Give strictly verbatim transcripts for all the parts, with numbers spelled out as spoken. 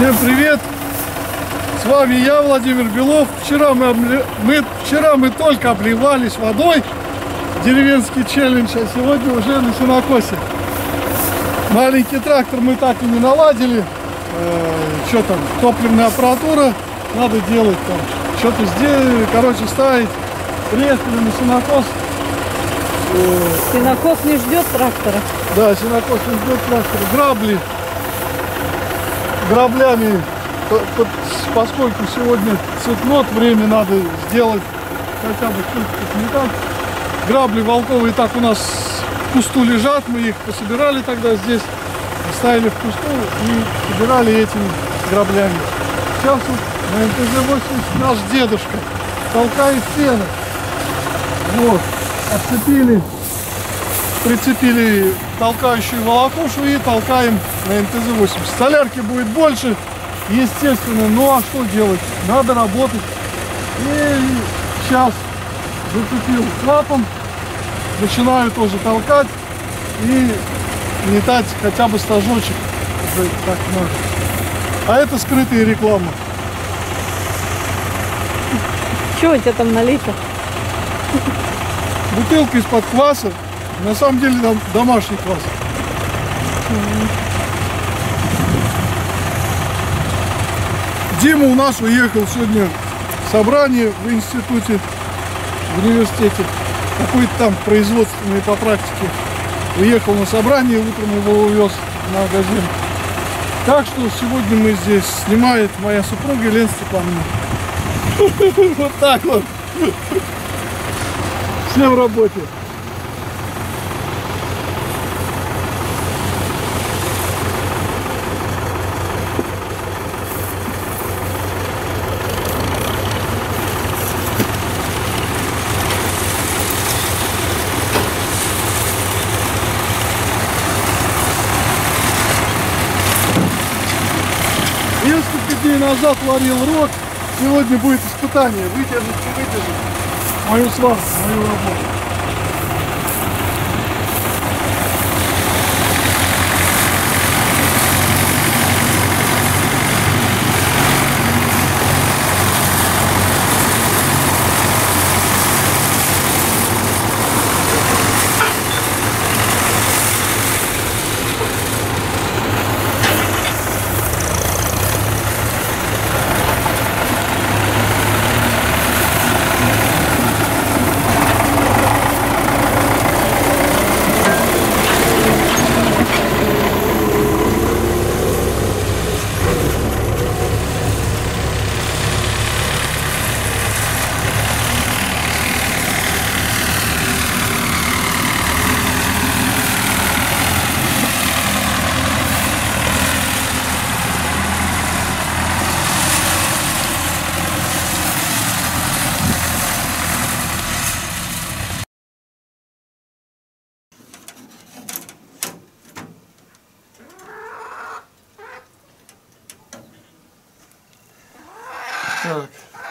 Всем привет! С вами я, Владимир Белов. Вчера мы, мы, вчера мы только обливались водой, деревенский челлендж, а сегодня уже на сенокосе. Маленький трактор мы так и не наладили. Э, что там, топливная аппаратура надо делать там. Что-то сделали, короче, ставить. Приехали на сенокос. Э, сенокос не ждет трактора. Да, сенокос не ждет трактора. Грабли. Граблями, поскольку сегодня цветнот, время надо сделать хотя бы чуть-чуть не так. Грабли волковые так у нас в кусту лежат, мы их пособирали тогда здесь, оставили в кусту и собирали этими граблями. Сейчас вот на эм тэ зэ восемьдесят наш дедушка толкает сено. Вот, отцепили, прицепили толкающую волокушу и толкаем на эм тэ зэ восемьдесят. Солярки будет больше, естественно, ну а что делать? Надо работать. И сейчас зацепил клапан, начинаю тоже толкать и метать хотя бы стажочек. Так надо. А это скрытая реклама. Что у тебя там налито? Бутылка из-под кваса. На самом деле там домашний квас. Дима у нас уехал сегодня в собрание в институте, в университете. Какой-то там производственный по практике. Уехал на собрание, утром его увез в магазин. Так что сегодня мы здесь снимает моя супруга Елена Степановна. Вот так вот. Всем в работе. Несколько дней назад варил рог, сегодня будет испытание, выдержать и выдержать мою славу, мою работу. Так.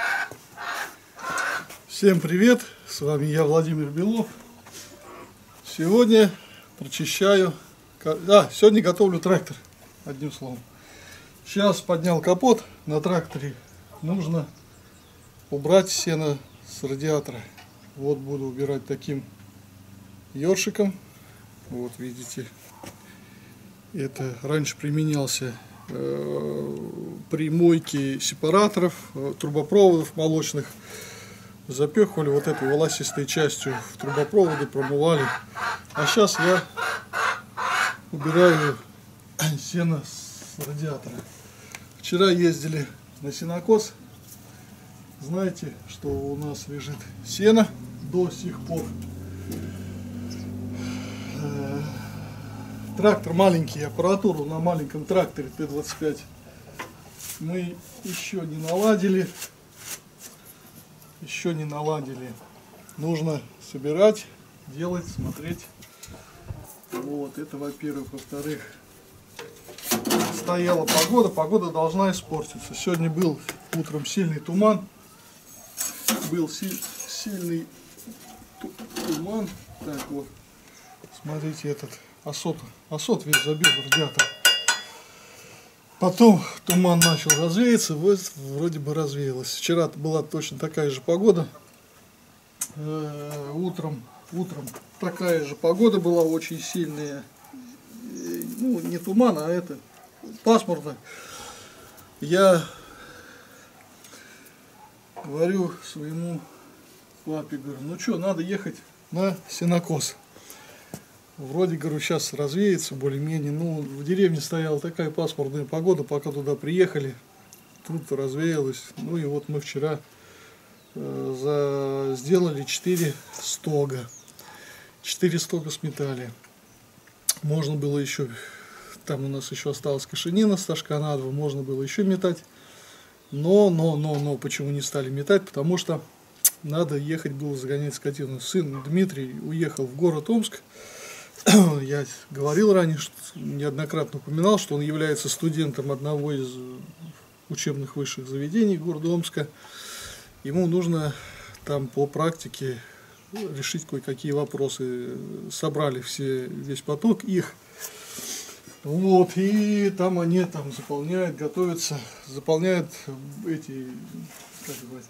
Всем привет, с вами я, Владимир Белов. Сегодня прочищаю, да, сегодня готовлю трактор, одним словом. Сейчас поднял капот на тракторе, нужно убрать сено с радиатора. Вот буду убирать таким ёршиком, вот видите, это раньше применялся при мойке сепараторов, трубопроводов молочных. Запихивали вот этой волосистой частью в трубопроводы, промывали. А сейчас я убираю сено с радиатора. Вчера ездили на сенокос. Знаете, что у нас лежит сено до сих пор. Трактор маленький, аппаратуру на маленьком тракторе Т двадцать пять мы еще не наладили. Еще не наладили. Нужно собирать, делать, смотреть. Вот, это во-первых. Во-вторых, стояла погода. Погода должна испортиться. Сегодня был утром сильный туман. Был си сильный туман. Так вот, смотрите, этот Осот, осот весь забил в радиатор. Потом туман начал развеяться, вот вроде бы развеялось. Вчера была точно такая же погода. Э, утром, утром такая же погода была, очень сильная. Э, ну, не туман, а это пасмурно. Я говорю своему папе, говорю, ну что, надо ехать на сенокос. Вроде, говорю, сейчас развеется более-менее. Ну, в деревне стояла такая пасмурная погода, пока туда приехали. Тут развеялось. Ну и вот мы вчера э, за... сделали четыре стога. четыре стога сметали. Можно было еще, там у нас еще осталась кашенина, стажка на два, можно было еще метать. Но, но, но, но, почему не стали метать? Потому что надо ехать было загонять скотину. Сын Дмитрий уехал в город Омск. Я говорил ранее, что, неоднократно упоминал, что он является студентом одного из учебных высших заведений города Омска. Ему нужно там по практике решить кое-какие вопросы. Собрали все, весь поток их. Вот, и там они там заполняют, готовятся, заполняют эти, как говорить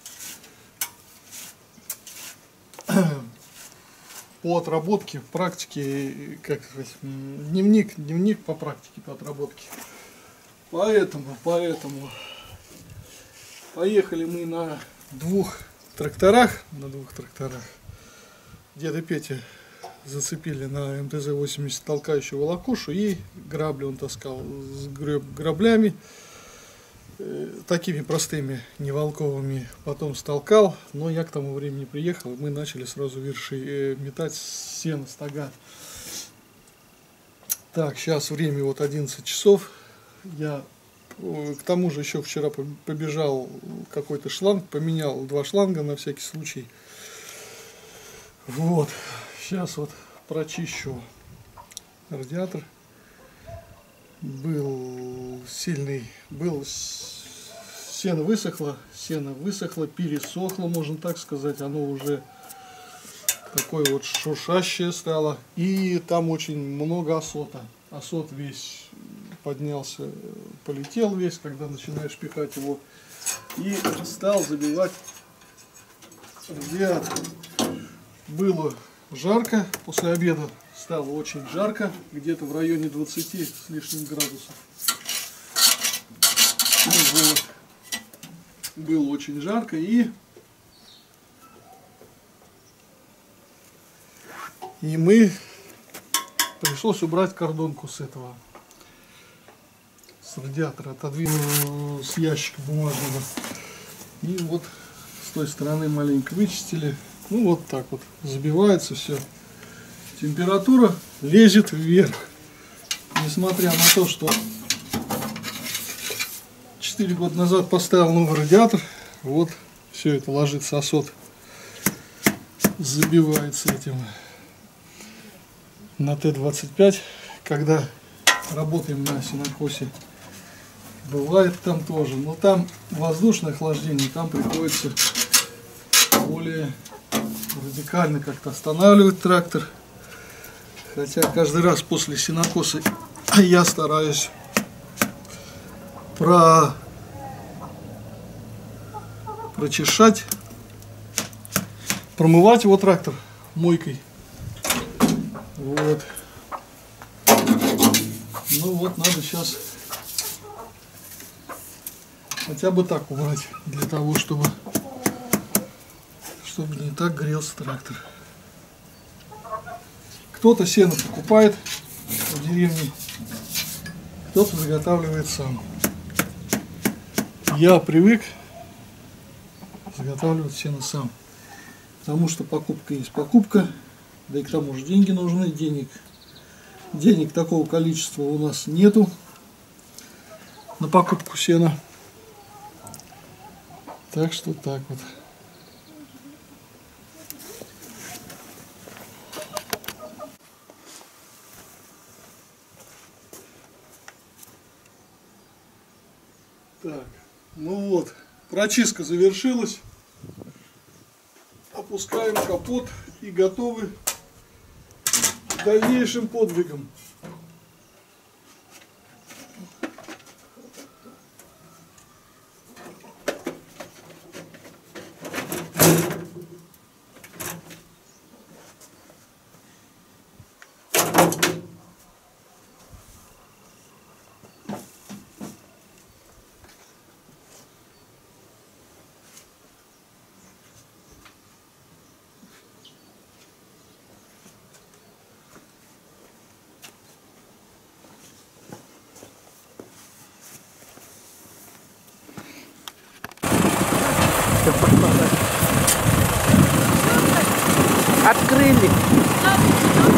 там, по отработке, практике, как сказать, дневник, дневник по практике, по отработке. Поэтому, поэтому поехали мы на двух тракторах, на двух тракторах. Деда Петя зацепили на эм тэ зэ восемьдесят толкающую волокушу, и грабли он таскал с граблями, э, такими простыми, не волковыми, потом столкал, но я к тому времени приехал, мы начали сразу верши э, метать сено, стога. Так, сейчас время вот одиннадцать часов, я э, к тому же еще вчера побежал какой-то шланг, поменял два шланга на всякий случай. Вот. Сейчас вот прочищу радиатор. Был сильный, был сено высохло, сено высохло, пересохло, можно так сказать. Оно уже такое вот шуршащее стало. И там очень много осота. Осот весь поднялся, полетел весь, когда начинаешь пихать его. И стал забивать радиатор. Было жарко, после обеда стало очень жарко, где-то в районе двадцати с лишним градусов. Вот. Было очень жарко, и и мы пришлось убрать кордонку с этого, с радиатора, отодвинул с ящика бумажного, и вот с той стороны маленько вычистили. Ну вот так вот забивается все. Температура лезет вверх. Несмотря на то, что четыре года назад поставил новый радиатор, вот все это ложится, осот забивается этим на Т двадцать пять. Когда работаем на сенокосе, бывает там тоже. Но там воздушное охлаждение, там приходится более радикально как-то останавливать трактор. Хотя каждый раз после сенокоса я стараюсь про... прочищать, промывать его трактор мойкой. Вот. Ну вот, надо сейчас хотя бы так убрать, для того, чтобы чтобы не так грелся трактор. Кто-то сено покупает в деревне, кто-то заготавливает сам. Я привык заготавливать сено сам, потому что покупка есть покупка, да и к тому же деньги нужны, денег, денег такого количества у нас нету на покупку сена. Так что так вот. Так, ну вот, прочистка завершилась. Опускаем капот и готовы к дальнейшим подвигам. Открыли.